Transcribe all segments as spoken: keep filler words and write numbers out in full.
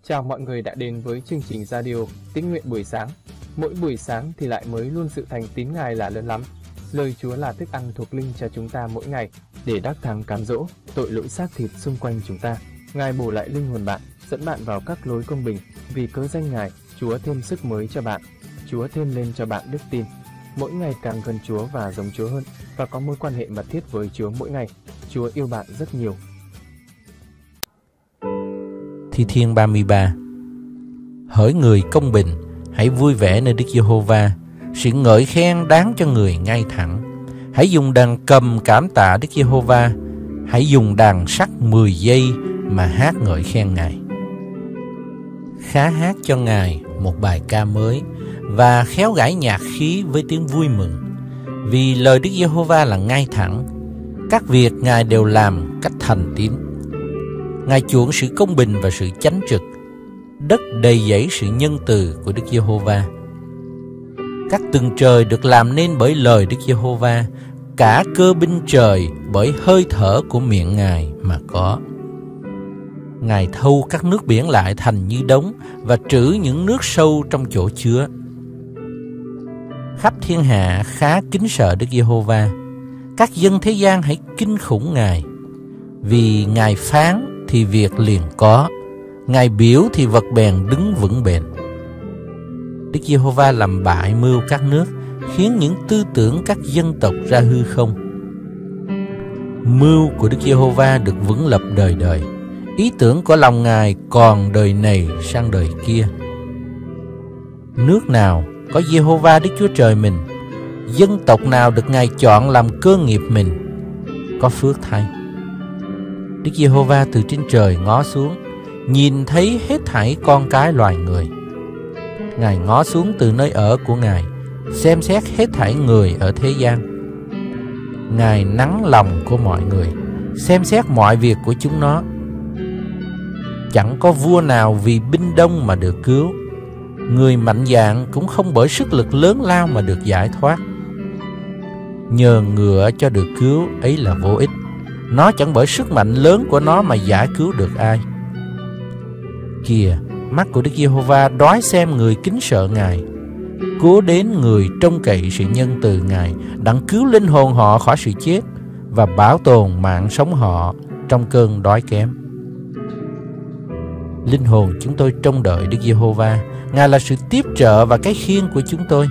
Chào mọi người đã đến với chương trình radio Tín nguyện buổi sáng. Mỗi buổi sáng thì lại mới luôn sự thành tín Ngài là lớn lắm. Lời Chúa là thức ăn thuộc linh cho chúng ta mỗi ngày để đắc thắng cám dỗ tội lỗi xác thịt xung quanh chúng ta. Ngài bổ lại linh hồn bạn, dẫn bạn vào các lối công bình. Vì cớ danh Ngài, Chúa thêm sức mới cho bạn. Chúa thêm lên cho bạn đức tin. Mỗi ngày càng gần Chúa và giống Chúa hơn, và có mối quan hệ mật thiết với Chúa mỗi ngày. Chúa yêu bạn rất nhiều. Thi Thiên ba mươi ba. Hỡi người công bình, hãy vui vẻ nơi Đức Giê-hô-va, sự ngợi khen đáng cho người ngay thẳng. Hãy dùng đàn cầm cảm tạ Đức Giê-hô-va, hãy dùng đàn sắt mười giây mà hát ngợi khen Ngài. Khá hát cho Ngài một bài ca mới và khéo gảy nhạc khí với tiếng vui mừng. Vì lời Đức Giê-hô-va là ngay thẳng, các việc Ngài đều làm cách thành tín. Ngài chuộng sự công bình và sự chánh trực, đất đầy dẫy sự nhân từ của Đức Giê-hô-va. Các tầng trời được làm nên bởi lời Đức Giê-hô-va, cả cơ binh trời bởi hơi thở của miệng Ngài mà có. Ngài thâu các nước biển lại thành như đống và trữ những nước sâu trong chỗ chứa. Khắp thiên hạ khá kính sợ Đức Giê-hô-va, các dân thế gian hãy kinh khủng Ngài. Vì Ngài phán thì việc liền có, Ngài biểu thì vật bèn đứng vững bền. Đức Giê-hô-va làm bại mưu các nước, khiến những tư tưởng các dân tộc ra hư không. Mưu của Đức Giê-hô-va được vững lập đời đời, ý tưởng của lòng Ngài còn đời này sang đời kia. Nước nào có Giê-hô-va Đức Chúa Trời mình, dân tộc nào được Ngài chọn làm cơ nghiệp mình, có phước thay. Đức Giê-hô-va từ trên trời ngó xuống, nhìn thấy hết thảy con cái loài người. Ngài ngó xuống từ nơi ở của Ngài, xem xét hết thảy người ở thế gian. Ngài nắng lòng của mọi người, xem xét mọi việc của chúng nó. Chẳng có vua nào vì binh đông mà được cứu, người mạnh dạn cũng không bởi sức lực lớn lao mà được giải thoát. Nhờ ngựa cho được cứu ấy là vô ích, nó chẳng bởi sức mạnh lớn của nó mà giải cứu được ai. Kìa, mắt của Đức Giê-hô-va đói xem người kính sợ Ngài, cố đến người trông cậy sự nhân từ Ngài, đặng cứu linh hồn họ khỏi sự chết và bảo tồn mạng sống họ trong cơn đói kém. Linh hồn chúng tôi trông đợi Đức Giê-hô-va, Ngài là sự tiếp trợ và cái khiên của chúng tôi.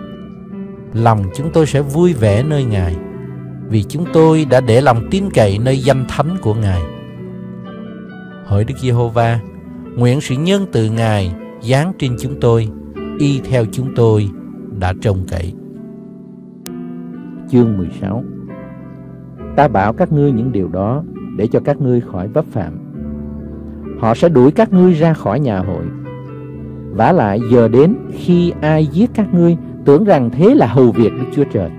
Lòng chúng tôi sẽ vui vẻ nơi Ngài, vì chúng tôi đã để lòng tin cậy nơi danh thánh của Ngài. Hỡi Đức Giê-hô-va, nguyện sự nhân từ Ngài giáng trên chúng tôi, y theo chúng tôi đã trông cậy. Chương mười sáu. Ta bảo các ngươi những điều đó để cho các ngươi khỏi vấp phạm. Họ sẽ đuổi các ngươi ra khỏi nhà hội. Vả lại giờ đến khi ai giết các ngươi, tưởng rằng thế là hầu việc Đức Chúa Trời.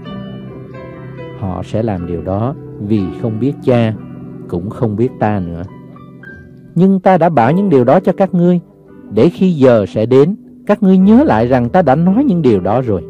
Họ sẽ làm điều đó vì không biết Cha, cũng không biết ta nữa. Nhưng ta đã bảo những điều đó cho các ngươi, để khi giờ sẽ đến, các ngươi nhớ lại rằng ta đã nói những điều đó rồi.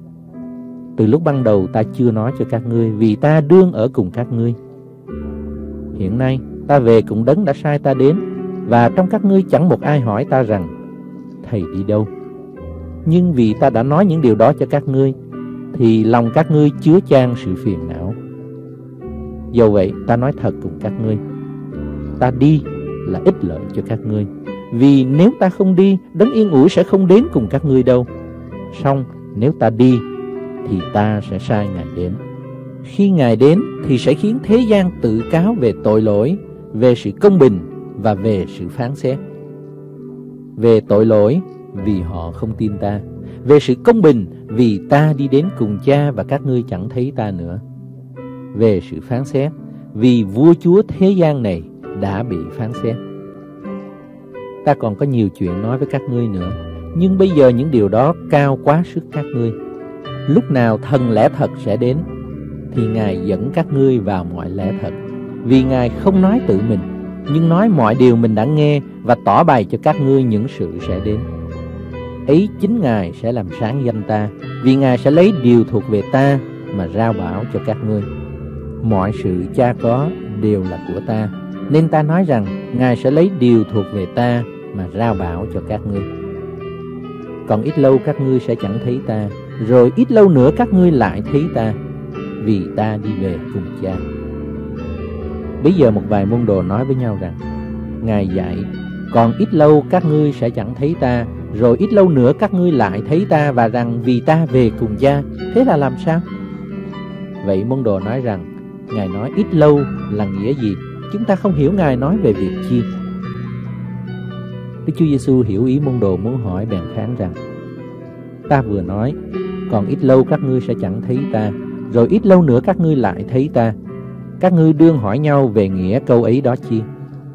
Từ lúc ban đầu ta chưa nói cho các ngươi, vì ta đương ở cùng các ngươi. Hiện nay ta về cùng Đấng đã sai ta đến, và trong các ngươi chẳng một ai hỏi ta rằng, Thầy đi đâu? Nhưng vì ta đã nói những điều đó cho các ngươi, thì lòng các ngươi chứa chan sự phiền não. Dầu vậy ta nói thật cùng các ngươi, ta đi là ích lợi cho các ngươi. Vì nếu ta không đi, Đấng yên ủi sẽ không đến cùng các ngươi đâu. Song nếu ta đi, thì ta sẽ sai Ngài đến. Khi Ngài đến thì sẽ khiến thế gian tự cáo về tội lỗi, về sự công bình và về sự phán xét. Về tội lỗi, vì họ không tin ta. Về sự công bình, vì ta đi đến cùng Cha và các ngươi chẳng thấy ta nữa. Về sự phán xét, vì vua chúa thế gian này đã bị phán xét. Ta còn có nhiều chuyện nói với các ngươi nữa, nhưng bây giờ những điều đó cao quá sức các ngươi. Lúc nào thần lẽ thật sẽ đến, thì Ngài dẫn các ngươi vào mọi lẽ thật. Vì Ngài không nói tự mình, nhưng nói mọi điều mình đã nghe và tỏ bày cho các ngươi những sự sẽ đến. Ấy chính Ngài sẽ làm sáng danh ta, vì Ngài sẽ lấy điều thuộc về ta mà rao bảo cho các ngươi. Mọi sự Cha có đều là của ta, nên ta nói rằng Ngài sẽ lấy điều thuộc về ta mà rao bảo cho các ngươi. Còn ít lâu các ngươi sẽ chẳng thấy ta, rồi ít lâu nữa các ngươi lại thấy ta, vì ta đi về cùng Cha. Bây giờ một vài môn đồ nói với nhau rằng: Ngài dạy, còn ít lâu các ngươi sẽ chẳng thấy ta, rồi ít lâu nữa các ngươi lại thấy ta, và rằng vì ta về cùng Cha. Thế là làm sao? Vậy môn đồ nói rằng: Ngài nói ít lâu là nghĩa gì? Chúng ta không hiểu Ngài nói về việc chi. Đức Chúa Giêsu hiểu ý môn đồ muốn hỏi, bèn phán rằng: Ta vừa nói, còn ít lâu các ngươi sẽ chẳng thấy ta, rồi ít lâu nữa các ngươi lại thấy ta. Các ngươi đương hỏi nhau về nghĩa câu ấy đó chi?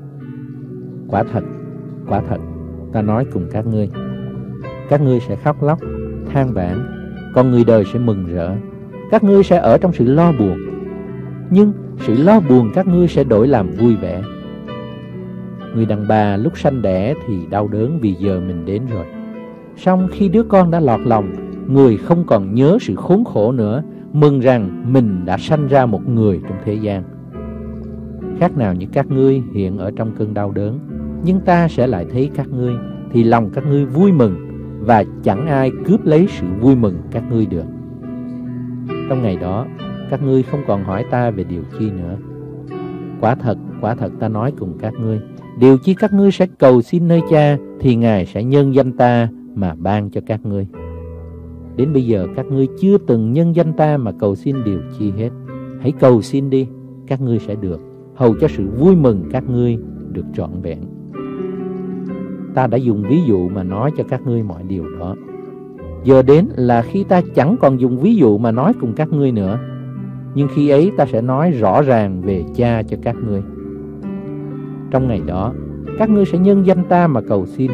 Quả thật, quả thật, ta nói cùng các ngươi, các ngươi sẽ khóc lóc, than vãn, còn người đời sẽ mừng rỡ. Các ngươi sẽ ở trong sự lo buồn, nhưng sự lo buồn các ngươi sẽ đổi làm vui vẻ. Người đàn bà lúc sanh đẻ thì đau đớn vì giờ mình đến rồi. Song khi đứa con đã lọt lòng, người không còn nhớ sự khốn khổ nữa, mừng rằng mình đã sanh ra một người trong thế gian. Khác nào như các ngươi hiện ở trong cơn đau đớn, nhưng ta sẽ lại thấy các ngươi, thì lòng các ngươi vui mừng, và chẳng ai cướp lấy sự vui mừng các ngươi được. Trong ngày đó, các ngươi không còn hỏi ta về điều chi nữa. Quả thật, quả thật ta nói cùng các ngươi, điều chi các ngươi sẽ cầu xin nơi Cha, thì Ngài sẽ nhân danh ta mà ban cho các ngươi. Đến bây giờ các ngươi chưa từng nhân danh ta mà cầu xin điều chi hết. Hãy cầu xin đi, các ngươi sẽ được, hầu cho sự vui mừng các ngươi được trọn vẹn. Ta đã dùng ví dụ mà nói cho các ngươi mọi điều đó. Giờ đến là khi ta chẳng còn dùng ví dụ mà nói cùng các ngươi nữa, nhưng khi ấy ta sẽ nói rõ ràng về Cha cho các ngươi. Trong ngày đó, các ngươi sẽ nhân danh ta mà cầu xin.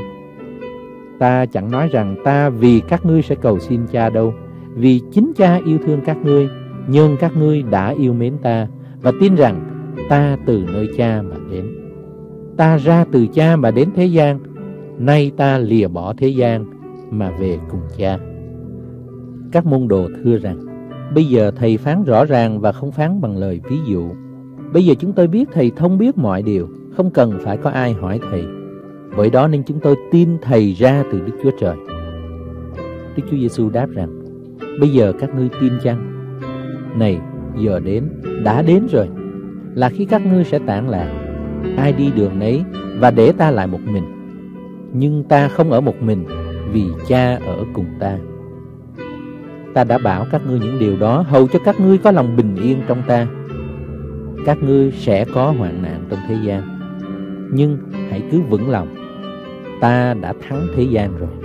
Ta chẳng nói rằng ta vì các ngươi sẽ cầu xin Cha đâu, vì chính Cha yêu thương các ngươi, nhưng các ngươi đã yêu mến ta, và tin rằng ta từ nơi Cha mà đến. Ta ra từ Cha mà đến thế gian, nay ta lìa bỏ thế gian mà về cùng Cha. Các môn đồ thưa rằng: Bây giờ Thầy phán rõ ràng và không phán bằng lời ví dụ. Bây giờ chúng tôi biết Thầy thông biết mọi điều, không cần phải có ai hỏi Thầy. Bởi đó nên chúng tôi tin Thầy ra từ Đức Chúa Trời. Đức Chúa Giêsu đáp rằng: Bây giờ các ngươi tin chăng? Này, giờ đến, đã đến rồi, là khi các ngươi sẽ tản lạc. Ai đi đường nấy, và để ta lại một mình. Nhưng ta không ở một mình, vì Cha ở cùng ta. Ta đã bảo các ngươi những điều đó, hầu cho các ngươi có lòng bình yên trong ta. Các ngươi sẽ có hoạn nạn trong thế gian, nhưng hãy cứ vững lòng, ta đã thắng thế gian rồi.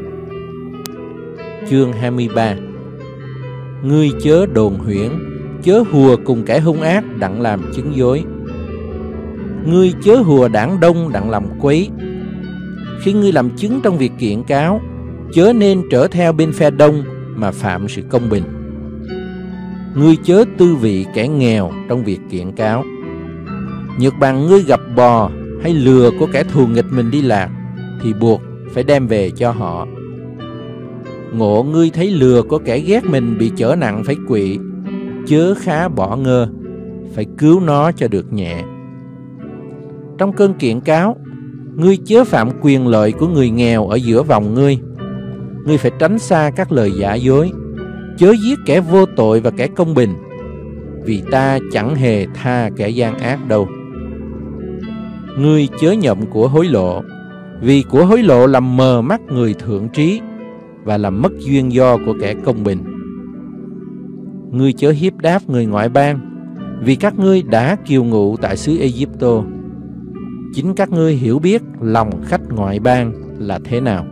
Chương hai mươi ba. Ngươi chớ đồn huyễn, chớ hùa cùng kẻ hung ác đặng làm chứng dối. Ngươi chớ hùa đảng đông đặng làm quấy. Khi ngươi làm chứng trong việc kiện cáo, chớ nên trở theo bên phe đông mà phạm sự công bình. Ngươi chớ tư vị kẻ nghèo trong việc kiện cáo. Nhược bằng ngươi gặp bò hay lừa của kẻ thù nghịch mình đi lạc, thì buộc phải đem về cho họ. Ngộ ngươi thấy lừa của kẻ ghét mình bị trở nặng phải quỵ, chớ khá bỏ ngơ, phải cứu nó cho được nhẹ. Trong cơn kiện cáo, ngươi chớ phạm quyền lợi của người nghèo ở giữa vòng ngươi. Ngươi phải tránh xa các lời giả dối, chớ giết kẻ vô tội và kẻ công bình, vì ta chẳng hề tha kẻ gian ác đâu. Ngươi chớ nhậm của hối lộ, vì của hối lộ làm mờ mắt người thượng trí và làm mất duyên do của kẻ công bình. Ngươi chớ hiếp đáp người ngoại bang, vì các ngươi đã kiều ngụ tại xứ Ê-díp-tô. Chính các ngươi hiểu biết lòng khách ngoại bang là thế nào.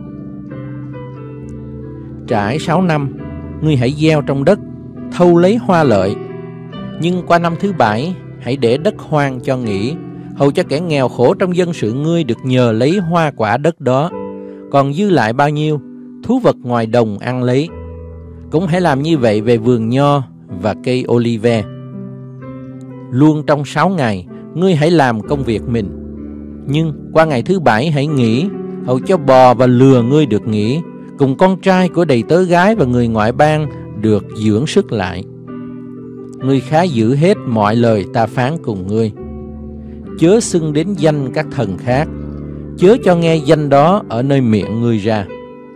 Trải sáu năm, ngươi hãy gieo trong đất, thâu lấy hoa lợi. Nhưng qua năm thứ bảy, hãy để đất hoang cho nghỉ, hầu cho kẻ nghèo khổ trong dân sự ngươi được nhờ lấy hoa quả đất đó. Còn dư lại bao nhiêu, thú vật ngoài đồng ăn lấy. Cũng hãy làm như vậy về vườn nho và cây olive. Luôn trong sáu ngày, ngươi hãy làm công việc mình. Nhưng qua ngày thứ bảy hãy nghỉ, hầu cho bò và lừa ngươi được nghỉ, cùng con trai của đầy tớ gái và người ngoại bang được dưỡng sức lại. Ngươi khá giữ hết mọi lời ta phán cùng ngươi. Chớ xưng đến danh các thần khác, chớ cho nghe danh đó ở nơi miệng ngươi ra.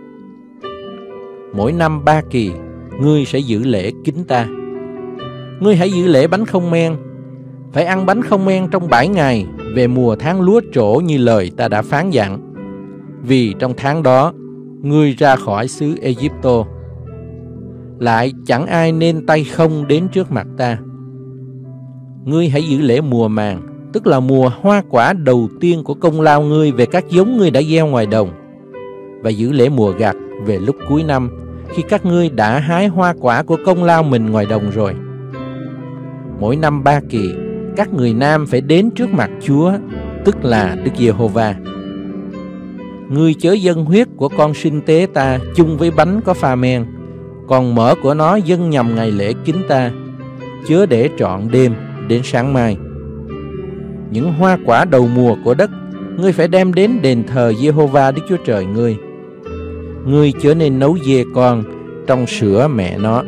Mỗi năm ba kỳ, ngươi sẽ giữ lễ kính ta. Ngươi hãy giữ lễ bánh không men, phải ăn bánh không men trong bảy ngày về mùa tháng lúa trổ như lời ta đã phán dặn. Vì trong tháng đó, ngươi ra khỏi xứ Ê-díp-tô. Lại chẳng ai nên tay không đến trước mặt ta. Ngươi hãy giữ lễ mùa màng, tức là mùa hoa quả đầu tiên của công lao ngươi về các giống ngươi đã gieo ngoài đồng, và giữ lễ mùa gặt về lúc cuối năm, khi các ngươi đã hái hoa quả của công lao mình ngoài đồng rồi. Mỗi năm ba kỳ, các người nam phải đến trước mặt Chúa, tức là Đức Giê-hô-va. Ngươi chớ dâng huyết của con sinh tế ta chung với bánh có pha men, còn mỡ của nó dâng nhằm ngày lễ kính ta, chớ để trọn đêm đến sáng mai. Những hoa quả đầu mùa của đất, ngươi phải đem đến đền thờ Giê-hô-va Đức Chúa Trời ngươi. Ngươi chớ nên nấu dê con trong sữa mẹ nó.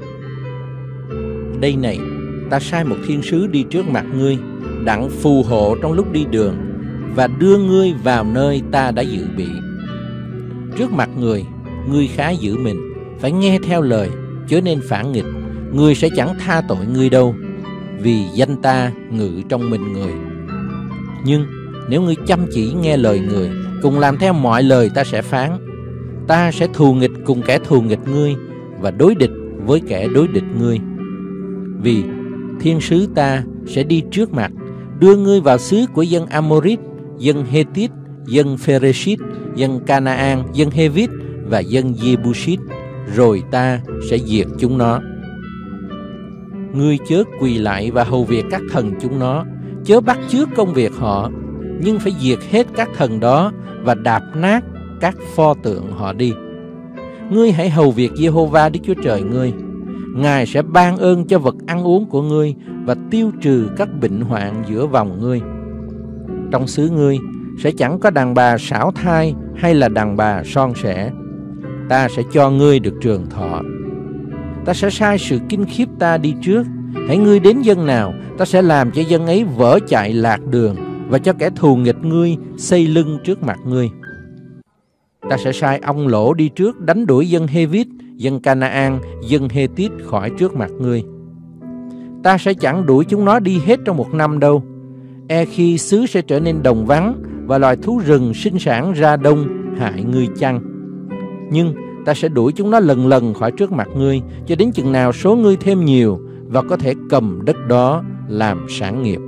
Đây này, ta sai một thiên sứ đi trước mặt ngươi, đặng phù hộ trong lúc đi đường, và đưa ngươi vào nơi ta đã dự bị. Trước mặt người, ngươi khá giữ mình, phải nghe theo lời, chớ nên phản nghịch. Ngươi sẽ chẳng tha tội ngươi đâu, vì danh ta ngự trong mình người. Nhưng nếu ngươi chăm chỉ nghe lời người, cùng làm theo mọi lời ta sẽ phán, ta sẽ thù nghịch cùng kẻ thù nghịch ngươi, và đối địch với kẻ đối địch ngươi. Vì thiên sứ ta sẽ đi trước mặt, đưa ngươi vào xứ của dân Amorit, dân Hethit, dân Phereshit, dân Canaan, dân Hevit và dân Jebusit, rồi ta sẽ diệt chúng nó. Ngươi chớ quỳ lại và hầu việc các thần chúng nó, chớ bắt chước công việc họ, nhưng phải diệt hết các thần đó và đạp nát các pho tượng họ đi. Ngươi hãy hầu việc Giê-hô-va Đức Chúa Trời ngươi. Ngài sẽ ban ơn cho vật ăn uống của ngươi và tiêu trừ các bệnh hoạn giữa vòng ngươi. Trong xứ ngươi sẽ chẳng có đàn bà sảo thai hay là đàn bà son sẻ. Ta sẽ cho ngươi được trường thọ. Ta sẽ sai sự kinh khiếp ta đi trước. Hãy ngươi đến dân nào, ta sẽ làm cho dân ấy vỡ chạy lạc đường, và cho kẻ thù nghịch ngươi xây lưng trước mặt ngươi. Ta sẽ sai ông lỗ đi trước đánh đuổi dân Hevit, dân Canaan, dân Hethit khỏi trước mặt ngươi. Ta sẽ chẳng đuổi chúng nó đi hết trong một năm đâu. E khi xứ sẽ trở nên đồng vắng, và loài thú rừng sinh sản ra đông hại ngươi chăng. Nhưng ta sẽ đuổi chúng nó lần lần khỏi trước mặt ngươi, cho đến chừng nào số ngươi thêm nhiều và có thể cầm đất đó làm sản nghiệp.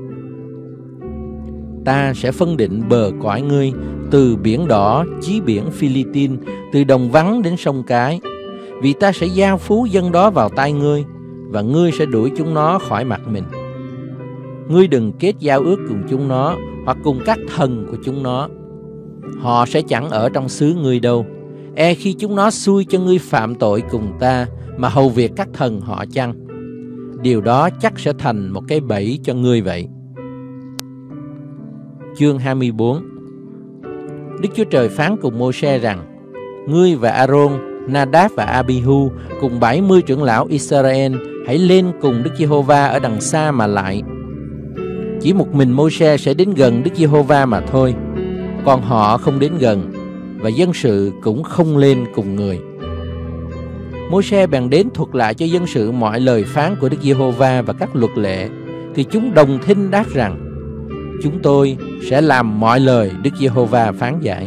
Ta sẽ phân định bờ cõi ngươi, từ biển đỏ chí biển Phi-li-tin, từ đồng vắng đến sông Cái. Vì ta sẽ giao phú dân đó vào tay ngươi, và ngươi sẽ đuổi chúng nó khỏi mặt mình. Ngươi đừng kết giao ước cùng chúng nó, hoặc cùng các thần của chúng nó. Họ sẽ chẳng ở trong xứ ngươi đâu. E khi chúng nó xui cho ngươi phạm tội cùng ta, mà hầu việc các thần họ chăng? Điều đó chắc sẽ thành một cái bẫy cho ngươi vậy. Chương hai mươi bốn. Đức Chúa Trời phán cùng Mô-se rằng: Ngươi và A-rôn, Na-đáp và A-bi-hu cùng bảy mươi trưởng lão Israel hãy lên cùng Đức Giê-hô-va ở đằng xa mà lại. Chỉ một mình Mô-se sẽ đến gần Đức Giê-hô-va mà thôi, còn họ không đến gần, và dân sự cũng không lên cùng người. Mô-se bèn đến thuật lại cho dân sự mọi lời phán của Đức Giê-hô-va và các luật lệ, thì chúng đồng thinh đáp rằng: Chúng tôi sẽ làm mọi lời Đức Giê-hô-va phán dạy.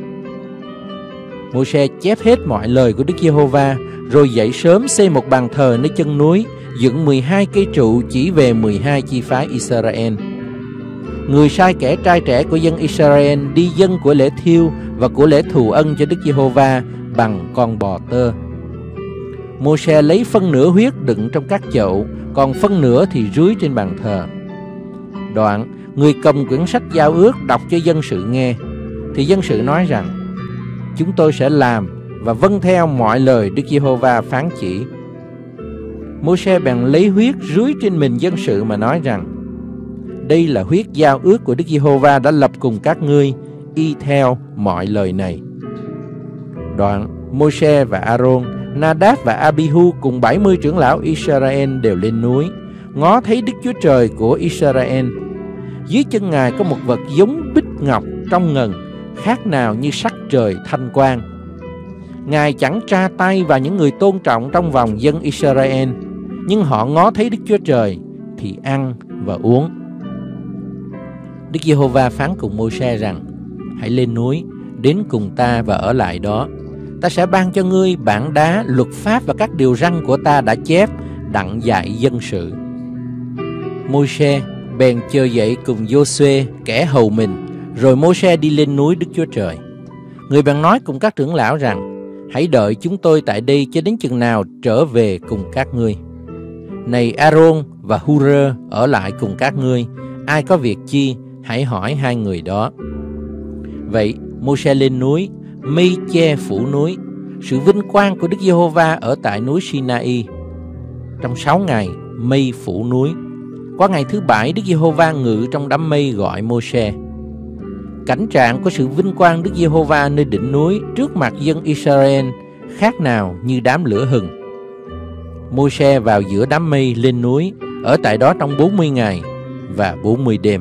Mô-se chép hết mọi lời của Đức Giê-hô-va, rồi dậy sớm xây một bàn thờ nơi chân núi, dựng mười hai cây trụ chỉ về mười hai chi phái Israel. Người sai kẻ trai trẻ của dân Israel đi dâng của lễ thiêu và của lễ thù ân cho Đức Giê-hô-va bằng con bò tơ. Mô-se lấy phân nửa huyết đựng trong các chậu, còn phân nửa thì rưới trên bàn thờ. Đoạn, người cầm quyển sách giao ước đọc cho dân sự nghe, thì dân sự nói rằng: Chúng tôi sẽ làm và vâng theo mọi lời Đức Giê-hô-va phán chỉ. Mô-se bèn lấy huyết rưới trên mình dân sự mà nói rằng: Đây là huyết giao ước của Đức Giê-hô-va đã lập cùng các ngươi, y theo mọi lời này. Đoạn, Mô-se và A-rôn, Na-đáp và A-bi-hu cùng bảy mươi trưởng lão Israel đều lên núi, ngó thấy Đức Chúa Trời của Israel. Dưới chân Ngài có một vật giống bích ngọc trong ngần, khác nào như sắc trời thanh quang. Ngài chẳng tra tay vào những người tôn trọng trong vòng dân Israel, nhưng họ ngó thấy Đức Chúa Trời thì ăn và uống. Đức Giê-hô-va phán cùng Môi-se rằng: hãy lên núi, đến cùng ta và ở lại đó. Ta sẽ ban cho ngươi bảng đá, luật pháp và các điều răn của ta đã chép, đặng dạy dân sự. Môi-se bèn chờ dậy cùng Giô-suê kẻ hầu mình, rồi Môi-se đi lên núi Đức Chúa Trời. Người bèn nói cùng các trưởng lão rằng: hãy đợi chúng tôi tại đây cho đến chừng nào trở về cùng các ngươi. Này A-rôn và Hu-rơ ở lại cùng các ngươi, ai có việc chi hãy hỏi hai người đó. Vậy Môi-se lên núi, mây che phủ núi. Sự vinh quang của Đức Giê-hô-va ở tại núi Si-na-y. Trong sáu ngày mây phủ núi. Qua ngày thứ bảy, Đức Giê-hô-va ngự trong đám mây gọi Môi-se. Cảnh trạng của sự vinh quang Đức Giê-hô-va nơi đỉnh núi trước mặt dân Israel khác nào như đám lửa hừng. Môi-se vào giữa đám mây lên núi, ở tại đó trong bốn mươi ngày và bốn mươi đêm.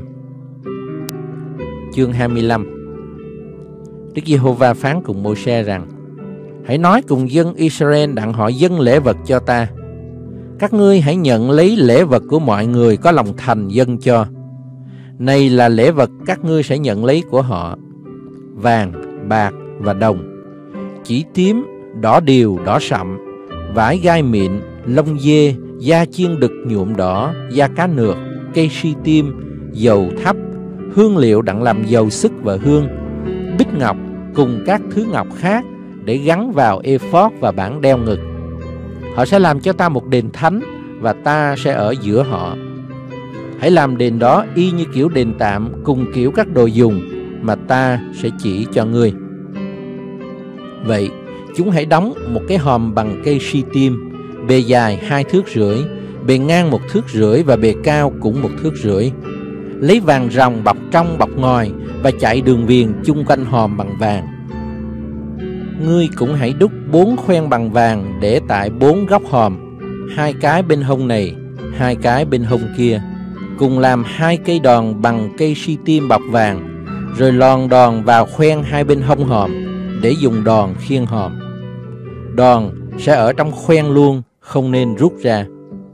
Chương hai mươi lăm. Đức Giê-hô-va phán cùng Môi-se rằng: hãy nói cùng dân Israel đặng họ dâng lễ vật cho ta. Các ngươi hãy nhận lấy lễ vật của mọi người có lòng thành dâng cho. Này là lễ vật các ngươi sẽ nhận lấy của họ: vàng, bạc và đồng, chỉ tím, đỏ điều, đỏ sậm, vải gai mịn, lông dê, da chiên đực nhuộm đỏ, da cá nược, cây si tim, dầu thắp, hương liệu đặng làm dầu sức và hương, bích ngọc cùng các thứ ngọc khác để gắn vào ephod và bảng đeo ngực. Họ sẽ làm cho ta một đền thánh, và ta sẽ ở giữa họ. Hãy làm đền đó y như kiểu đền tạm, cùng kiểu các đồ dùng mà ta sẽ chỉ cho ngươi. Vậy chúng hãy đóng một cái hòm bằng cây si tim, bề dài hai thước rưỡi, bề ngang một thước rưỡi và bề cao cũng một thước rưỡi. Lấy vàng ròng bọc trong bọc ngoài và chạy đường viền chung quanh hòm bằng vàng. Ngươi cũng hãy đúc bốn khoen bằng vàng để tại bốn góc hòm, hai cái bên hông này, hai cái bên hông kia, cùng làm hai cây đòn bằng cây si tim bọc vàng, rồi lòn đòn vào khoen hai bên hông hòm để dùng đòn khiêng hòm. Đòn sẽ ở trong khoen luôn, không nên rút ra.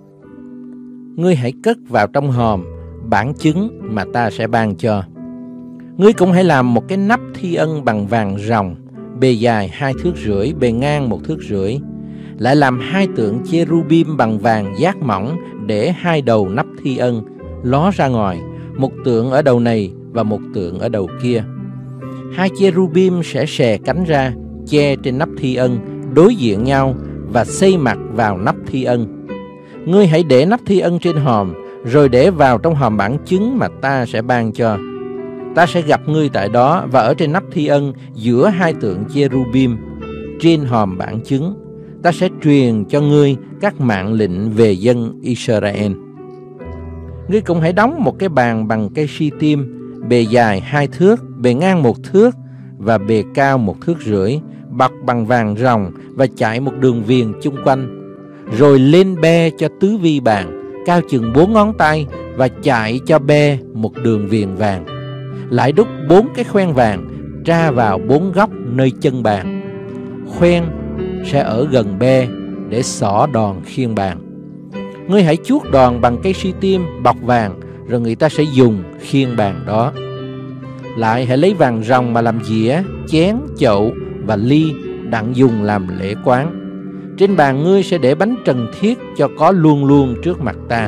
Ngươi hãy cất vào trong hòm bản chứng mà ta sẽ ban cho. Ngươi cũng hãy làm một cái nắp thi ân bằng vàng ròng, bề dài hai thước rưỡi, bề ngang một thước rưỡi. Lại làm hai tượng cherubim bằng vàng giác mỏng để hai đầu nắp thi ân ló ra ngoài, một tượng ở đầu này và một tượng ở đầu kia. Hai cherubim sẽ xè cánh ra, che trên nắp thi ân, đối diện nhau và xây mặt vào nắp thi ân. Ngươi hãy để nắp thi ân trên hòm, rồi để vào trong hòm bản chứng mà ta sẽ ban cho. Ta sẽ gặp ngươi tại đó, và ở trên nắp thi ân giữa hai tượng cherubim, trên hòm bản chứng, ta sẽ truyền cho ngươi các mạng lệnh về dân Israel. Ngươi cũng hãy đóng một cái bàn bằng cây si tim, bề dài hai thước, bề ngang một thước và bề cao một thước rưỡi, bọc bằng vàng ròng và chạy một đường viền chung quanh, rồi lên be cho tứ vi bàn, cao chừng bốn ngón tay, và chạy cho be một đường viền vàng. Lại đúc bốn cái khoen vàng tra vào bốn góc nơi chân bàn. Khoen sẽ ở gần be để xỏ đòn khiêng bàn. Ngươi hãy chuốt đòn bằng cây si tim bọc vàng, rồi người ta sẽ dùng khiêng bàn đó. Lại hãy lấy vàng ròng mà làm dĩa, chén, chậu và ly đặng dùng làm lễ quán. Trên bàn ngươi sẽ để bánh trần thiết cho có luôn luôn trước mặt ta.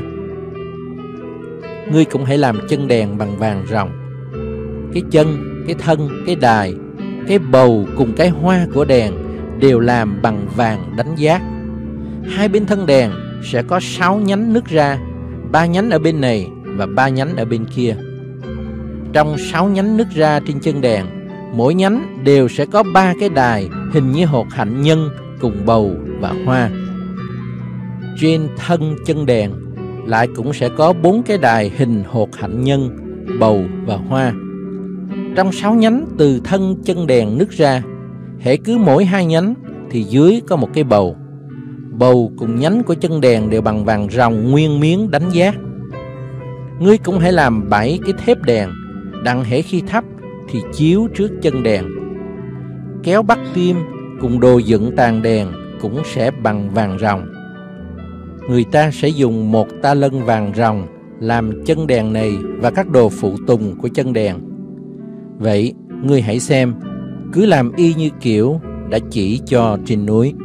Ngươi cũng hãy làm chân đèn bằng vàng ròng. Cái chân, cái thân, cái đài, cái bầu cùng cái hoa của đèn đều làm bằng vàng đánh giác. Hai bên thân đèn sẽ có sáu nhánh nứt ra, ba nhánh ở bên này và ba nhánh ở bên kia. Trong sáu nhánh nứt ra trên chân đèn, mỗi nhánh đều sẽ có ba cái đài hình như hột hạnh nhân cùng bầu và hoa. Trên thân chân đèn lại cũng sẽ có bốn cái đài hình hột hạnh nhân, bầu và hoa. Trong sáu nhánh từ thân chân đèn nứt ra, hễ cứ mỗi hai nhánh thì dưới có một cái bầu. Bầu cùng nhánh của chân đèn đều bằng vàng ròng nguyên miếng đánh giác. Ngươi cũng hãy làm bảy cái thép đèn, đặng hễ khi thắp, thì chiếu trước chân đèn. Kéo bắt tim cùng đồ dựng tàn đèn cũng sẽ bằng vàng ròng. Người ta sẽ dùng một ta lân vàng ròng làm chân đèn này và các đồ phụ tùng của chân đèn. Vậy, ngươi hãy xem, cứ làm y như kiểu đã chỉ cho trên núi.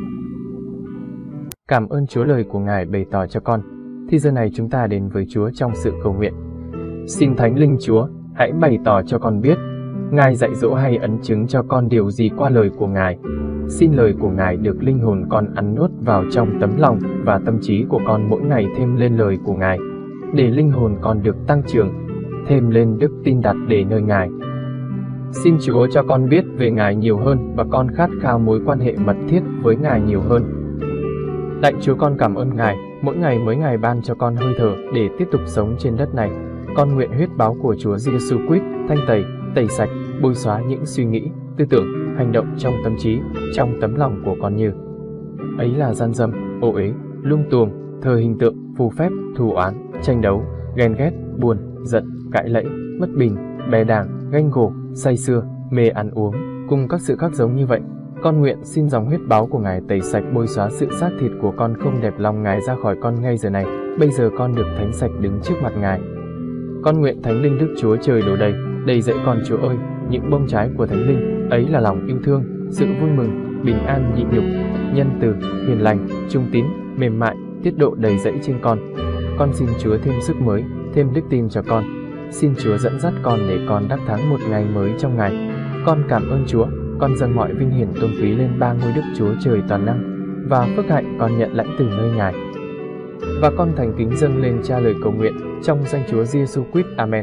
Cảm ơn Chúa lời của Ngài bày tỏ cho con. Thì giờ này chúng ta đến với Chúa trong sự cầu nguyện. Xin Thánh Linh Chúa, hãy bày tỏ cho con biết, Ngài dạy dỗ hay ấn chứng cho con điều gì qua lời của Ngài. Xin lời của Ngài được linh hồn con ăn nuốt vào trong tấm lòng và tâm trí của con mỗi ngày thêm lên lời của Ngài, để linh hồn con được tăng trưởng, thêm lên đức tin đặt để nơi Ngài. Xin Chúa cho con biết về Ngài nhiều hơn và con khát khao mối quan hệ mật thiết với Ngài nhiều hơn. Lạy Chúa, con cảm ơn Ngài, mỗi ngày mới Ngài ban cho con hơi thở để tiếp tục sống trên đất này. Con nguyện huyết báu của Chúa Giêsu Christ thanh tẩy, tẩy sạch, bôi xóa những suy nghĩ, tư tưởng, hành động trong tâm trí, trong tấm lòng của con như ấy là gian dâm, ô uế, lung tuồng, thờ hình tượng, phù phép, thù oán, tranh đấu, ghen ghét, buồn, giận, cãi lẫy, bất bình, bè đảng, ganh gổ, say sưa, mê ăn uống, cùng các sự khác giống như vậy. Con nguyện xin dòng huyết báu của Ngài tẩy sạch, bôi xóa sự xác thịt của con không đẹp lòng Ngài ra khỏi con ngay giờ này. Bây giờ con được thánh sạch đứng trước mặt Ngài. Con nguyện Thánh Linh Đức Chúa Trời đổ đầy, đầy dẫy con Chúa ơi, những bông trái của Thánh Linh, ấy là lòng yêu thương, sự vui mừng, bình an nhịn nhục, nhân từ, hiền lành, trung tín, mềm mại, tiết độ đầy dẫy trên con. Con xin Chúa thêm sức mới, thêm đức tin cho con. Xin Chúa dẫn dắt con để con đắc thắng một ngày mới trong Ngài. Con cảm ơn Chúa, con dâng mọi vinh hiển tôn quý lên ba ngôi Đức Chúa Trời toàn năng, và phước hạnh con nhận lãnh từ nơi Ngài. Và con thành kính dâng lên Cha lời cầu nguyện trong danh Chúa Giêsu Christ. Amen.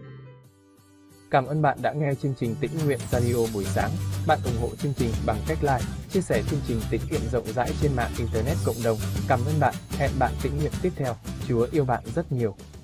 Cảm ơn bạn đã nghe chương trình Tĩnh Nguyện Radio buổi sáng. Bạn ủng hộ chương trình bằng cách like, chia sẻ chương trình tĩnh nguyện rộng rãi trên mạng Internet cộng đồng. Cảm ơn bạn. Hẹn bạn tĩnh nguyện tiếp theo. Chúa yêu bạn rất nhiều.